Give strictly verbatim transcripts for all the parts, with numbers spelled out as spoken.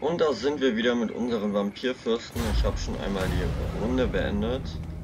Und da sind wir wieder mit unseren Vampirfürsten. Ich habe schon einmal die Runde beendet.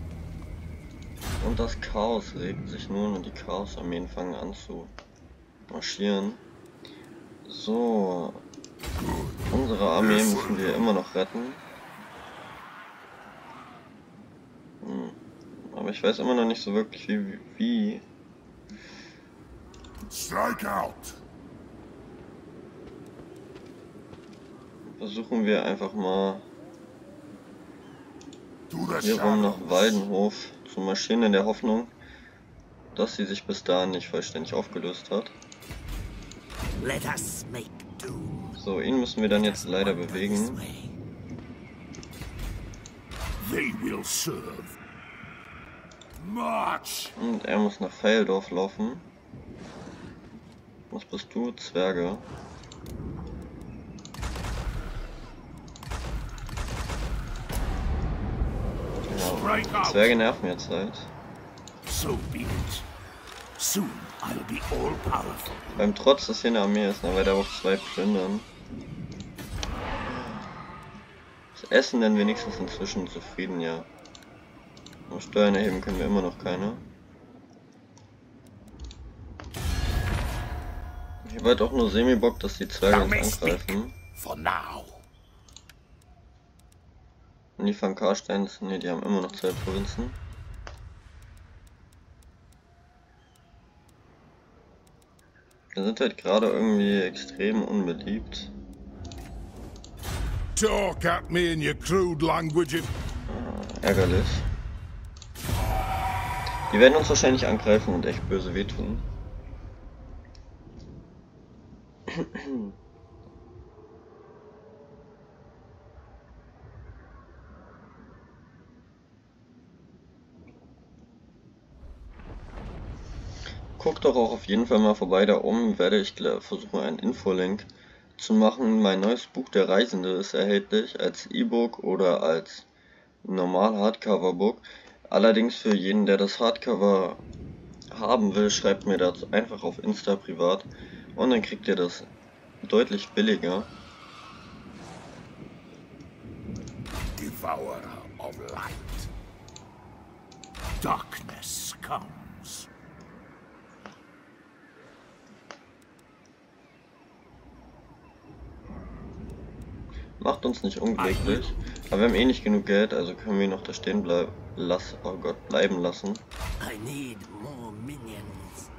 Und das Chaos regt sich nun und die Chaos-Armeen fangen an zu marschieren. So, unsere Armee müssen wir immer noch retten. Hm. Aber ich weiß immer noch nicht so wirklich wie. wie. Strike out. Versuchen wir einfach mal To the hier rum nach shadows. Waldenhof zu marschieren, in der Hoffnung, dass sie sich bis dahin nicht vollständig aufgelöst hat. Let us make doom. So, ihn müssen wir dann jetzt leider bewegen. They will serve. March. Und er muss nach Feildorf laufen. Was bist du? Zwerge. Strike Die out. Zwerge nerven jetzt halt. So be it. Soon I'll be all powerful. Beim Trotz, dass hier eine Armee ist, dann weil da auch zwei plündern. Das Essen denn wenigstens inzwischen zufrieden, ja. Aber Steuern erheben können wir immer noch keine. Ich habe halt auch nur Semi-Bock, dass die Zwerge uns angreifen. For now. Und die Van Karsteins, ne, die haben immer noch zwei Provinzen. Wir sind halt gerade irgendwie extrem unbeliebt. Talk at me in your crude language. Ah, ärgerlich. Die werden uns wahrscheinlich angreifen und echt böse wehtun. Guckt doch auch auf jeden Fall mal vorbei, da oben werde ich versuchen einen Infolink zu machen. Mein neues Buch Der Reisende ist erhältlich als E-Book oder als normal Hardcover-Book. Allerdings für jeden, der das Hardcover haben will, schreibt mir das einfach auf Insta privat und dann kriegt ihr das deutlich billiger. Devourer of light. Darkness comes. Macht uns nicht unglücklich, aber wir haben eh nicht genug Geld, also können wir noch da stehen bleib lass oh Gott, bleiben lassen. I need more minions.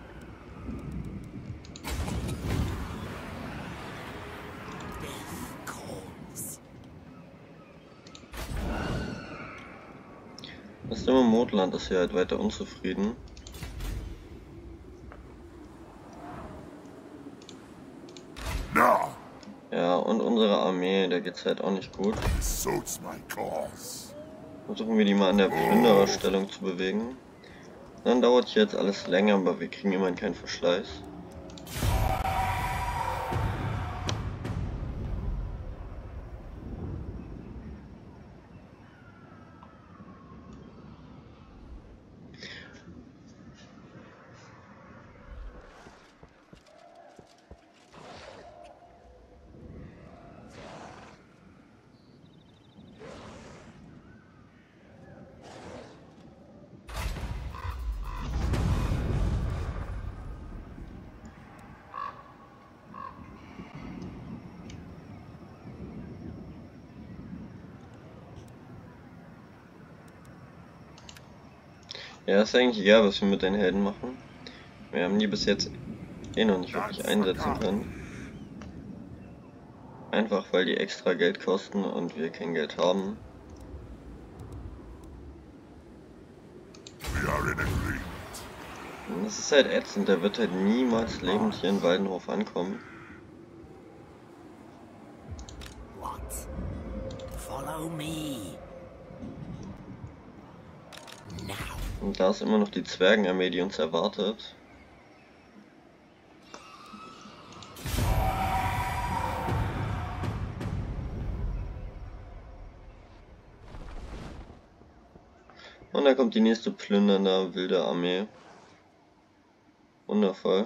Death calls. Das ist immer Modland, ist hier halt weiter unzufrieden. Now Ja, und unsere Armee, der geht's halt auch nicht gut. suits my cause. Versuchen wir die mal an der Plündererstellung zu bewegen. Dann dauert hier jetzt alles länger, aber wir kriegen immerhin keinen Verschleiß. Ja, ist eigentlich egal, was wir mit den Helden machen. Wir haben die bis jetzt eh noch nicht wirklich einsetzen können. Einfach weil die extra Geld kosten und wir kein Geld haben. We are in agreement. Und das ist halt ätzend, der wird halt niemals lebend hier in Waldenhof ankommen. What? Follow me. Now. Und da ist immer noch die Zwergenarmee, die uns erwartet. Und da kommt die nächste plündernde wilde Armee. Wundervoll.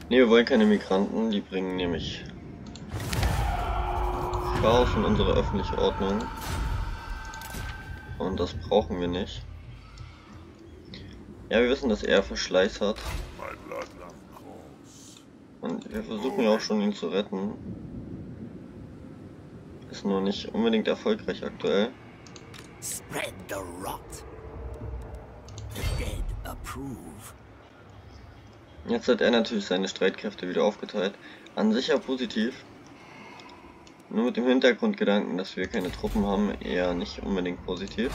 Ne, wir wollen keine Migranten, die bringen nämlich Chaos in unsere öffentliche Ordnung. Und das brauchen wir nicht. Ja, wir wissen, dass er Verschleiß hat. Und wir versuchen ja auch schon, ihn zu retten. Ist nur nicht unbedingt erfolgreich aktuell. Spread the rot. The dead approve. Jetzt hat er natürlich seine Streitkräfte wieder aufgeteilt. An sich ja positiv. Nur mit dem Hintergrundgedanken, dass wir keine Truppen haben, eher nicht unbedingt positiv.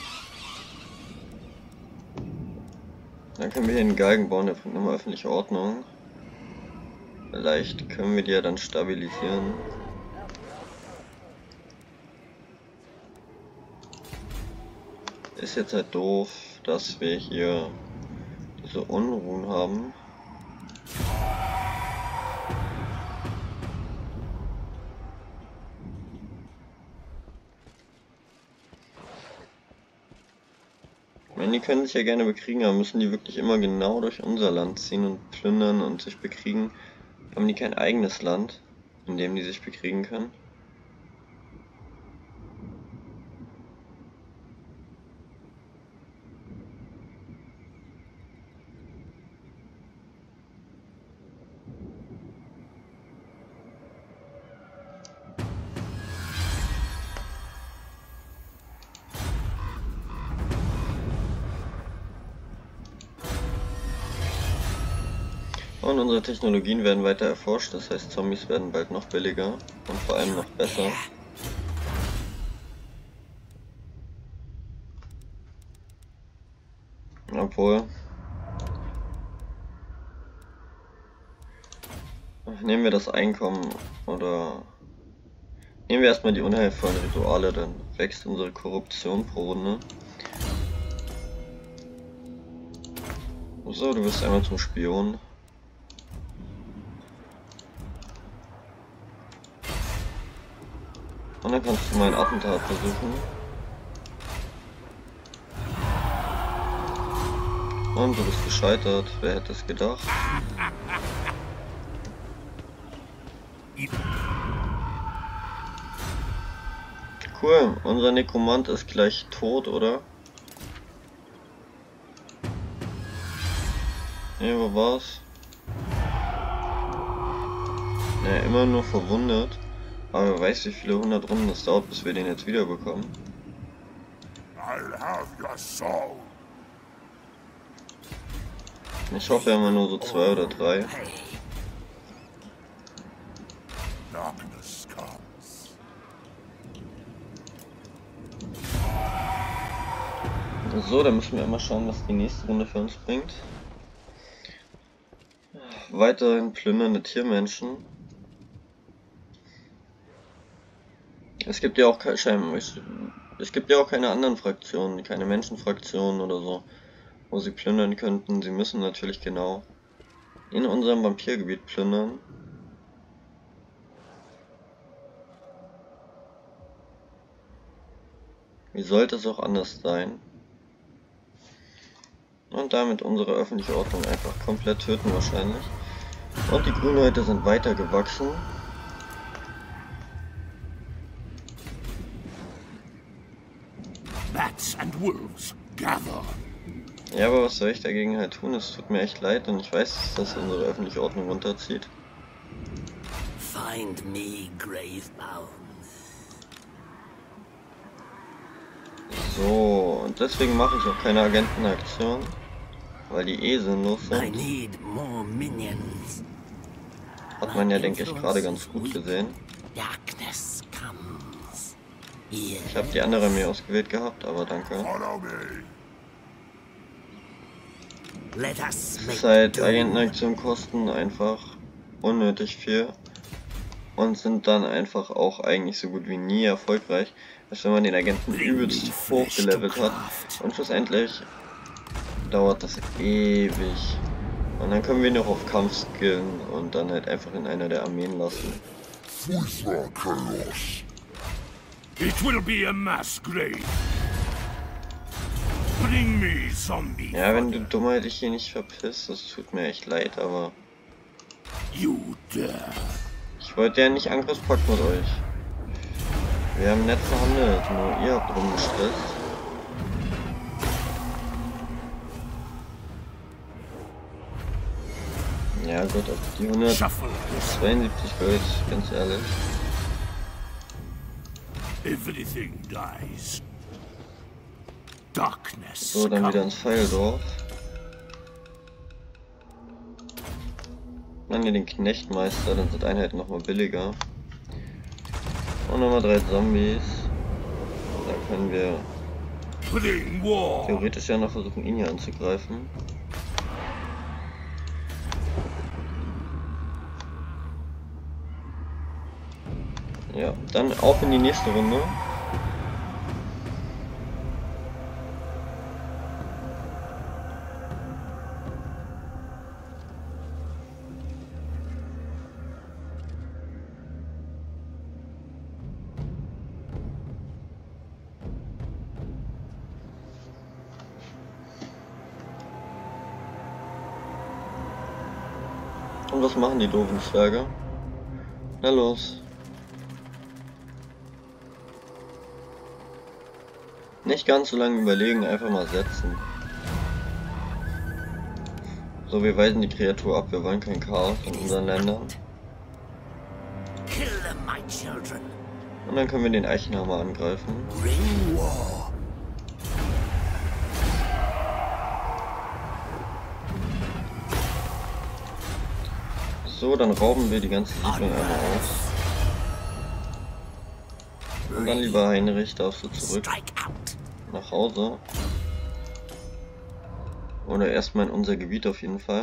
Dann können wir hier einen Galgen bauen, der bringt nochmal öffentliche Ordnung. Vielleicht können wir die ja dann stabilisieren. Ist jetzt halt doof, dass wir hier diese Unruhen haben. Wenn die können sich ja gerne bekriegen, aber müssen die wirklich immer genau durch unser Land ziehen und plündern und sich bekriegen? Haben die kein eigenes Land, in dem die sich bekriegen können? Und unsere Technologien werden weiter erforscht, das heißt Zombies werden bald noch billiger und vor allem noch besser. Obwohl... Nehmen wir das Einkommen oder... Nehmen wir erstmal die unheilvollen Rituale, dann wächst unsere Korruption pro Runde. So, du wirst einmal zum Spion. Und dann kannst du mal ein Attentat versuchen. Und du bist gescheitert. Wer hätte es gedacht? Cool, unser Nekromant ist gleich tot, oder? Ne, wo war's? Ne, immer nur verwundet. Aber wer weiß, wie viele hundert Runden es dauert, bis wir den jetzt wieder bekommen. Ich hoffe immer nur so zwei oder drei. So, dann müssen wir immer schauen, was die nächste Runde für uns bringt. Weiterhin plündernde Tiermenschen. Es gibt ja auch keine, es gibt ja auch keine anderen Fraktionen, keine Menschenfraktionen oder so, wo sie plündern könnten. Sie müssen natürlich genau in unserem Vampirgebiet plündern. Wie sollte es auch anders sein? Und damit unsere öffentliche Ordnung einfach komplett töten wahrscheinlich. Und die Grünhäute sind weiter gewachsen. Bats and wolves gather. Ja, aber was soll ich dagegen halt tun? Es tut mir echt leid und ich weiß, dass unsere öffentliche Ordnung runterzieht. Find me Gravebound. So, und deswegen mache ich auch keine Agentenaktion, weil die eh sinnlos I sind. need more minions. Hat man ja, denke ich, gerade ganz gut gesehen. Darkness comes. Here. Ich habe die andere Armee ausgewählt gehabt, aber danke. Let us Es make ist halt, do. Agentenaktionen kosten einfach unnötig viel und sind dann einfach auch eigentlich so gut wie nie erfolgreich, als wenn man den Agenten übelst hochgelevelt hat und schlussendlich dauert das ewig. Und dann können wir noch auf Kampf skillen und dann halt einfach in einer der Armeen lassen. It will be a mass grave. Bring me zombie. Ja, wenn du Dummheit dich hier nicht verpisst, das tut mir echt leid, aber You dare. Ich wollte ja nicht Angriffspakt mit euch. Wir haben nett verhandelt, nur ihr habt rumgestresst. Ja gut, auf die hundertzweiundsiebzig Gold, ganz ehrlich. Everything dies. Darkness. So, dann wieder ins Pfeildorf. Dann hier den Knechtmeister, dann sind Einheiten nochmal billiger. Und nochmal drei Zombies. Da können wir theoretisch ja noch versuchen, ihn hier anzugreifen. Ja, dann auf in die nächste Runde. Und was machen die doofen Zwerge? Na los. Nicht ganz so lange überlegen, einfach mal setzen. So, wir weisen die Kreatur ab, wir wollen kein Chaos in unseren Ländern. Und dann können wir den Eichenhammer angreifen. So, dann rauben wir die ganze Siedlung einmal auf. Und dann, lieber Heinrich, darfst du zurück nach Hause. Oder erstmal in unser Gebiet auf jeden Fall.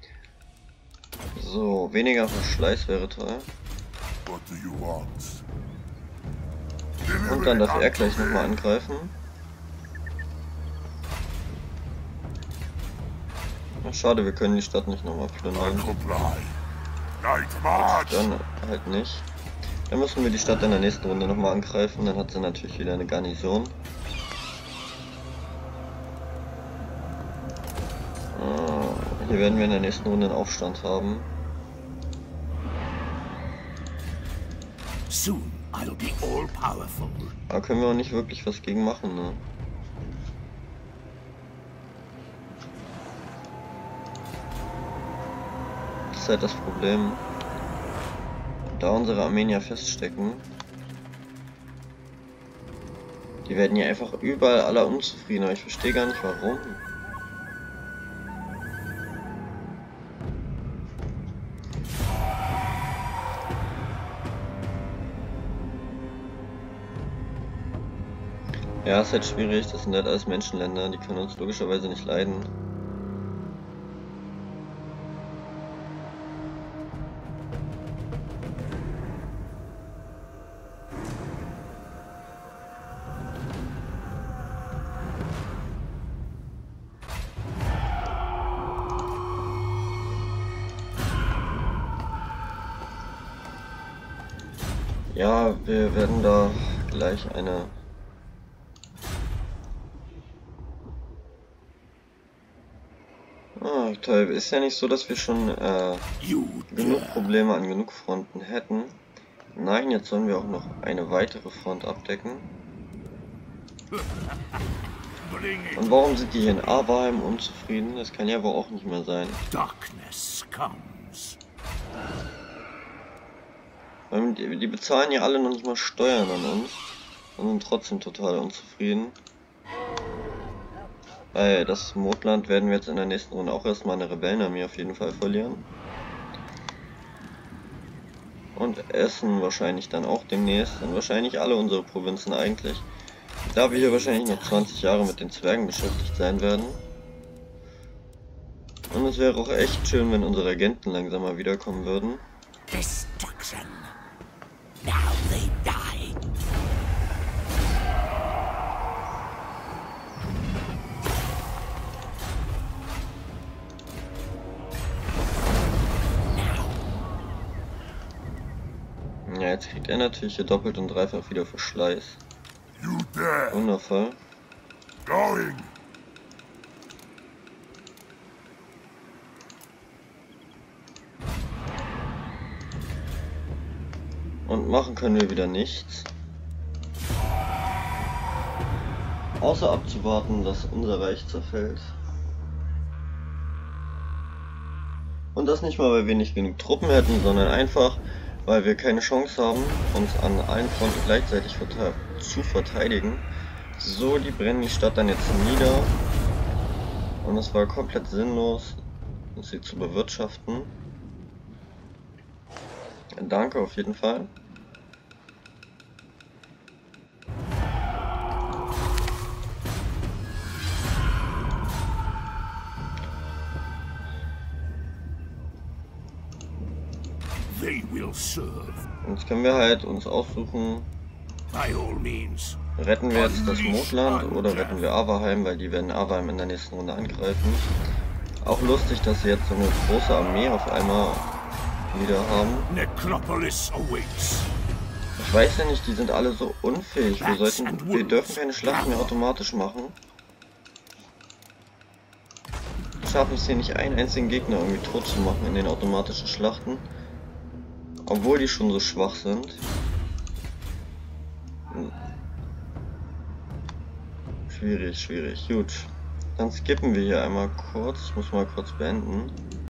So, weniger Verschleiß wäre toll. Und dann darf er gleich nochmal angreifen. Ach, schade, wir können die Stadt nicht nochmal plündern. Dann halt nicht. Dann müssen wir die Stadt in der nächsten Runde nochmal angreifen, dann hat sie natürlich wieder eine Garnison. Äh, hier werden wir in der nächsten Runde einen Aufstand haben. Soon I'll be all powerful. Da können wir auch nicht wirklich was gegen machen, ne? Das ist halt das Problem. Da unsere Armenier feststecken, die werden ja einfach überall alle unzufrieden, aber ich verstehe gar nicht warum. Ja, ist halt schwierig, das sind halt alles Menschenländer, die können uns logischerweise nicht leiden. Ja, wir werden da gleich eine Ah, toll. Ist ja nicht so, dass wir schon äh, genug Probleme an genug Fronten hätten. Nein, jetzt sollen wir auch noch eine weitere Front abdecken. Und warum sind die hier in Arweim unzufrieden? Das kann ja wohl auch nicht mehr sein. Darkness comes. Weil die, die bezahlen ja alle noch nicht mal Steuern an uns und sind trotzdem total unzufrieden. Weil das Mondland werden wir jetzt in der nächsten Runde auch erstmal eine Rebellenarmee auf jeden Fall verlieren. Und Essen wahrscheinlich dann auch demnächst. Und wahrscheinlich alle unsere Provinzen eigentlich. Da wir hier wahrscheinlich noch zwanzig Jahre mit den Zwergen beschäftigt sein werden. Und es wäre auch echt schön, wenn unsere Agenten langsam mal wiederkommen würden. Destruction. Now they die. Ja, jetzt kriegt er natürlich hier doppelt und dreifach wieder Verschleiß. Wundervoll. Going. Und machen können wir wieder nichts. Außer abzuwarten, dass unser Reich zerfällt. Und das nicht mal, weil wir nicht genug Truppen hätten, sondern einfach, weil wir keine Chance haben, uns an allen Fronten gleichzeitig zu verteidigen. So, die brennen die Stadt dann jetzt nieder. Und es war komplett sinnlos, sie zu bewirtschaften. Danke auf jeden Fall. They will serve. Jetzt können wir halt uns aussuchen, By all means. retten wir jetzt das Mondland oder retten wir Averheim, weil die werden Averheim in der nächsten Runde angreifen. Auch lustig, dass sie jetzt so eine große Armee auf einmal wieder haben. Necropolis awaits. Ich weiß ja nicht, die sind alle so unfähig. Wir sollten, wir dürfen keine Schlachten mehr automatisch machen. Wir schaffen es hier nicht, einen einzigen Gegner irgendwie tot zu machen in den automatischen Schlachten. Obwohl die schon so schwach sind. Schwierig, schwierig. Gut. Dann skippen wir hier einmal kurz. Ich muss mal kurz beenden.